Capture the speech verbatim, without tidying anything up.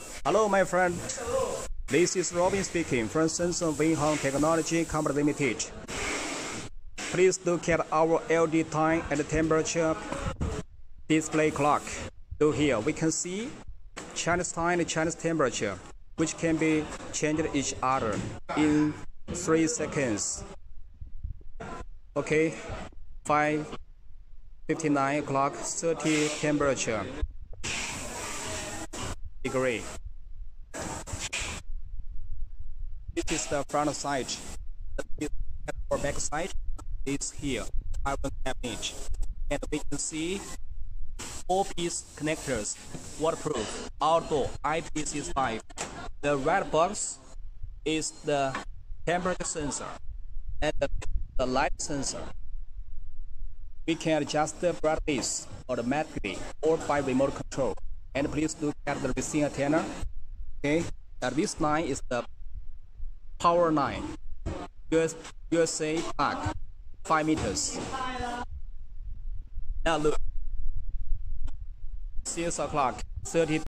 Hello, my friend. This is Robin speaking from Samsung Winhong Technology Company Limited. Please look at our L E D time and temperature display clock. So here we can see Chinese time and Chinese temperature, which can be changed each other in three seconds. Okay, five fifty-nine o'clock, thirty temperature degree. This is the front side. Our back side is here. I will image, and we can see four piece connectors, waterproof, outdoor, I P six five. The red box is the temperature sensor and the, the light sensor. We can adjust the brightness automatically or by remote control. And please look at the receiving antenna. Okay, and this line is the power line. U S A plug, five meters. Now look, six o'clock, thirty.